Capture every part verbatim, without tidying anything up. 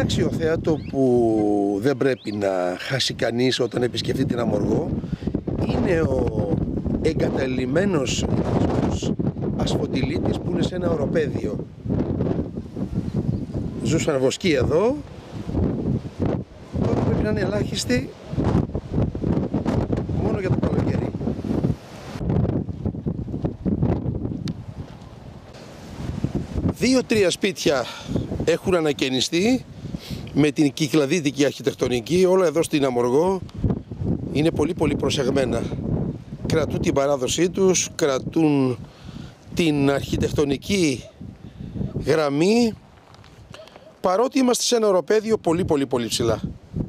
αξιοθέατο που δεν πρέπει να χάσει κανείς όταν επισκεφτεί την Αμοργό είναι ο εγκαταλειμμένος ασφωτιλίτης που είναι σε ένα οροπέδιο. Ζούσαν βοσκοί εδώ, τώρα πρέπει να είναι ελάχιστοι μόνο για το καλοκαίρι. Δύο-τρία σπίτια έχουν ανακαινιστεί με την κυκλαδίτικη αρχιτεκτονική. Όλα εδώ στην Αμοργό είναι πολύ πολύ προσεγμένα. Κρατούν την παράδοσή τους, κρατούν την αρχιτεκτονική γραμμή, παρότι είμαστε σε ένα οροπέδιο πολύ πολύ πολύ ψηλά.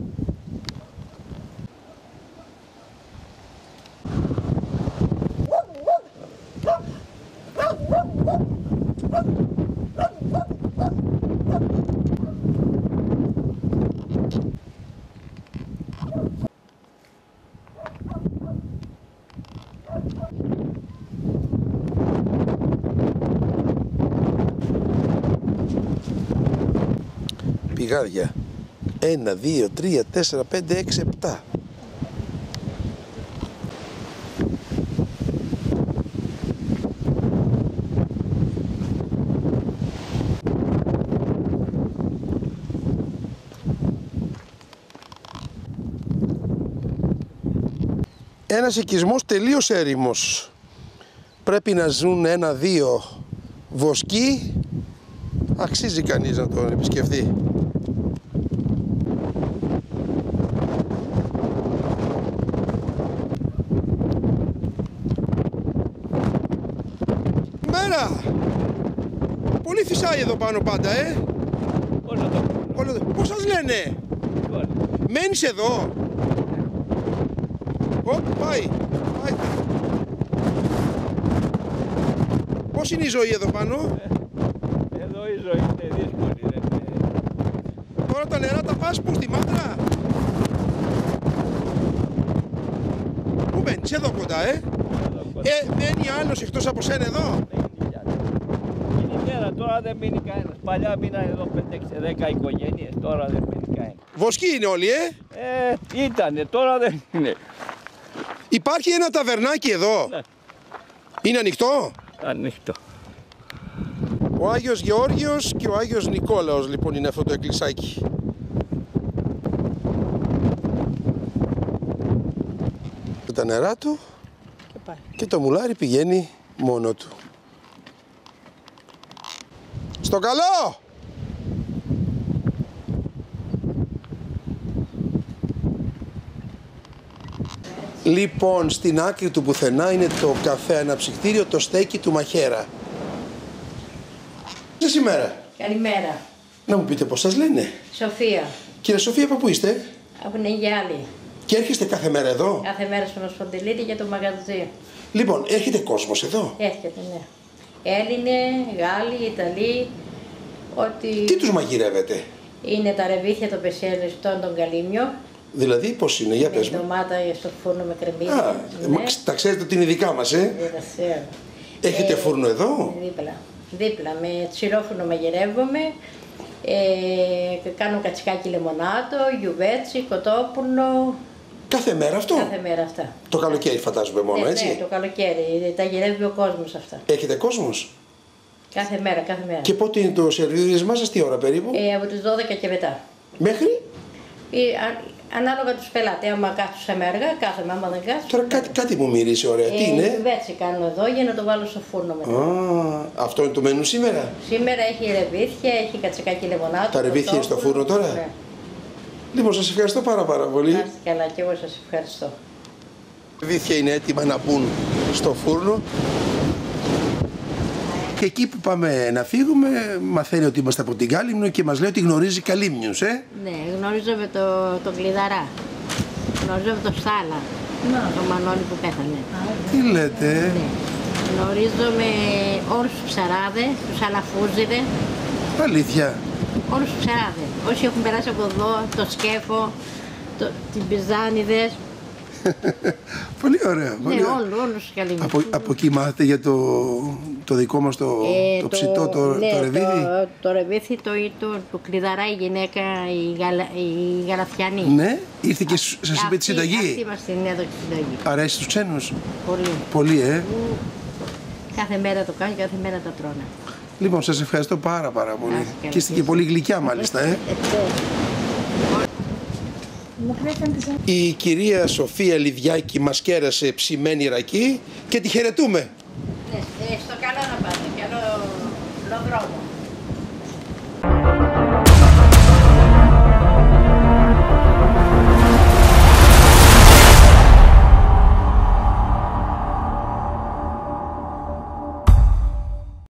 Πηγάδια. Ένα, δύο, τρία, τέσσερα, πέντε, έξι, επτά. Ένας οικισμός τελείως έρημος. Πρέπει να ζουν ένα-δύο βοσκοί. Αξίζει κανείς να τον επισκεφθεί. Μέρα! Πολύ φυσάει εδώ πάνω πάντα, ε! Όλο το Όλο το... Πώς σας λένε? Όλο. Μένεις εδώ? Ωπ, πάει! Πάει! Πώς είναι η ζωή εδώ πάνω? Εδώ η ζωή είναι δύσκολη. Δεν είναι... Τώρα τα νερά τα πας πού, στη Μάντρα? Πού μένεις? Εδώ κοντά, ε? Εδώ κοντά. Ε, μένει άλλος εκτός από σένα εδώ? Είναι η μέρα, τώρα δεν μείνει κανένας. Παλιά μείναν εδώ πέντε έξι δέκα οικογένειες, τώρα δεν μείνει κανένας. Βοσκοί είναι όλοι, ε? Ε, ήτανε, τώρα δεν είναι. Υπάρχει ένα ταβερνάκι εδώ. Ναι. Είναι ανοιχτό? Ανοιχτό. Ο Άγιος Γεώργιος και ο Άγιος Νικόλαος λοιπόν είναι αυτό το εκκλησάκι. Τα νερά του Και, πάει. και το μουλάρι πηγαίνει μόνο του. Στο καλό! Λοιπόν, στην άκρη του πουθενά είναι το καφέ αναψυκτήριο, το στέκι του Μαχαίρα. Σας ημέρα. Καλημέρα. Να μου πείτε πώς σας λένε? Σοφία. Κύριε Σοφία, από πού είστε? Από Νεγιάλη. Και έρχεστε κάθε μέρα εδώ? Κάθε μέρα στον Οσφοντιλίτη για το μαγαζί. Λοιπόν, έρχεται κόσμος εδώ? Έρχεται, ναι. Έλληνες, Γάλλοι, Ιταλοί, ότι Τι τους μαγειρεύετε? είναι τα ρεβίθια των πεσέλιστων, τον καλύμιο. Δηλαδή, πώς είναι, για Με πες μου. ντομάτα στο φούρνο με κρεμμύδι. Α, ναι. τα ξέρετε ότι είναι δικά μας, ε? Δεν τα ξέρω. Έχετε Ε, φούρνο εδώ? Δίπλα. Δίπλα. Με ξηρόφουρνο μαγειρεύομαι. Ε, κάνω κατσικάκι λεμονάτο, γιουβέτσι, κοτόπουλο. Κάθε μέρα αυτό? Κάθε μέρα αυτά. Το καλοκαίρι φαντάζομαι μόνο, Ναι, έτσι? ναι, το καλοκαίρι. Τα γυρεύει ο κόσμος αυτά. Έχετε κόσμος? Κάθε μέρα, κάθε μέρα. Και πότε είναι το σερβίρισμά σας, τι ώρα περίπου? Ε, από τις δώδεκα και μετά. Μέχρι? Ε, α, ανάλογα τους πελάτες. Άμα κάθομαι έργα, κάθομαι. Άμα δεν κάθομαι. Τώρα κάτι, κάτι μου μυρίζει ωραία. Τι Ε, είναι? Βέτσι κάνω εδώ για να το βάλω στο φούρνο μετά. Α, αυτό είναι το μενού σήμερα? Σήμερα έχει ρεβίθια, έχει κατσικάκι λεμονάτο. Τα ρεβίθια είναι στο κοτόπουλο. φούρνο τώρα? Ναι. Λοιπόν, σας ευχαριστώ πάρα πάρα πολύ. Να είστε καλά και εγώ σας ευχαριστώ. Τα ρεβίθια είναι έτοιμα να μπουν στο φούρνο. Και εκεί που πάμε να φύγουμε, μαθαίνει ότι είμαστε από την Κάλυμνο και μας λέει ότι γνωρίζει Καλύμνιους, ε? Ναι, γνωρίζω με το, τον Κλειδαρά. Γνωρίζω με τον Στάλα. Τον Μανώλη που πέθανε. Τι λέτε? Ναι. Γνωρίζω με όλους τους ψαράδες, τους αλαφούζιδες. Αλήθεια? Όλους τους ψαράδες. Όσοι έχουν περάσει από εδώ, το Σκέφο, το, την Πιζάνιδες. Πολύ ωραία. Πολύ Ναι, ωραία. όλου, όλους τους καλυμμούς. Από, από εκεί μάθετε για το, το δικό μας το, Ε, το ψητό, το, ναι, το ρεβίδι. Το, το ρεβίδι το, το, το κλειδαρά η γυναίκα, η, γαλα, η Γαλαθιανή. Ναι, ήρθε και σου- σας είπε τη συνταγή. Αυτή μας την έδωσε τη συνταγή. Αρέσει στους ξένους. Πολύ. Πολύ, ε. Κάθε μέρα το κάνει, κάθε μέρα τα τρώνε. Λοιπόν, σας ευχαριστώ πάρα πάρα πολύ. Να είστε καλά. Και είστε και πολύ γλυκιά μάλιστα, ε. Η κυρία Σοφία Λιδιάκη μας κέρασε ψημένη ρακή και τη χαιρετούμε. Ναι, στο καλό να πάτε, καλό δρόμο.